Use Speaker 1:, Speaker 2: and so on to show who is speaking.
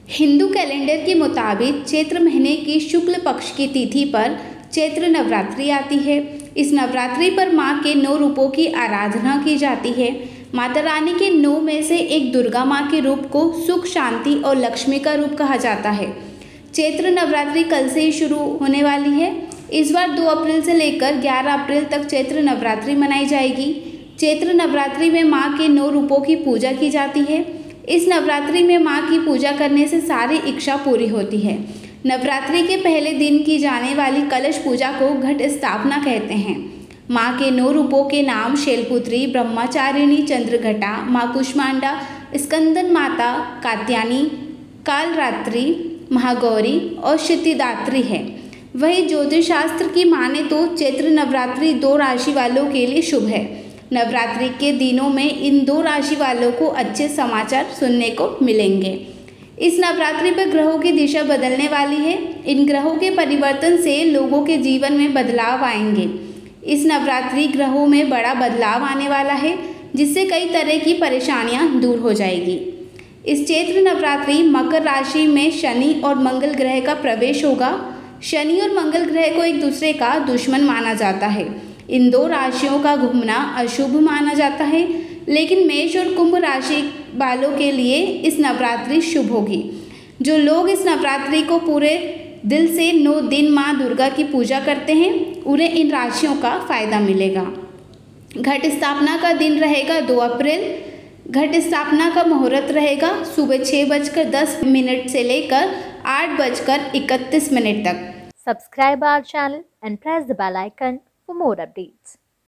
Speaker 1: Hindu calendar के मुताबिक चैत्र महीने की शुक्ल पक्ष की तिथि पर चैत्र नवरात्रि आती है। इस नवरात्रि पर माँ के 9 रूपों की आराधना की जाती है। माता रानी के 9 में से एक दुर्गा माँ के रूप को सुख, शांति और लक्ष्मी का रूप कहा जाता है। चैत्र नवरात्रि कल से ही शुरू होने वाली है। इस बार 2 अप्रैल से लेकर 11 अप्रैल तक चैत्र नवरात्रि मनाई जाएगी। चैत्र नवरात्रि में माँ के 9 रूपों की पूजा की जाती है। इस नवरात्रि में माँ की पूजा करने से सारी इच्छा पूरी होती है। नवरात्रि के पहले दिन की जाने वाली कलश पूजा को घट स्थापना कहते हैं। माँ के 9 रूपों के नाम शैलपुत्री, ब्रह्मचारिणी, चंद्रघटा, माँ कुष्मांडा, स्कंदन माता, कात्यायनी, कालरात्रि, महागौरी और क्षितिदात्री है। वही ज्योतिष शास्त्र की माने तो चैत्र नवरात्रि 2 राशि वालों के लिए शुभ है। नवरात्रि के दिनों में इन 2 राशि वालों को अच्छे समाचार सुनने को मिलेंगे। इस नवरात्रि पर ग्रहों की दिशा बदलने वाली है। इन ग्रहों के परिवर्तन से लोगों के जीवन में बदलाव आएंगे। इस नवरात्रि ग्रहों में बड़ा बदलाव आने वाला है, जिससे कई तरह की परेशानियां दूर हो जाएगी। इस चैत्र नवरात्रि मकर राशि में शनि और मंगल ग्रह का प्रवेश होगा। शनि और मंगल ग्रह को एक दूसरे का दुश्मन माना जाता है। इन 2 राशियों का घूमना अशुभ माना जाता है, लेकिन मेष और कुंभ राशि वालों के लिए इस नवरात्रि शुभ होगी। जो लोग इस नवरात्रि को पूरे दिल से 9 दिन माँ दुर्गा की पूजा करते हैं, उन्हें इन राशियों का फायदा मिलेगा। घट स्थापना का दिन रहेगा 2 अप्रैल। घट स्थापना का मुहूर्त रहेगा सुबह 6:10 से लेकर 8:31 तक।
Speaker 2: Subscribe our channel and press the bell icon for more updates.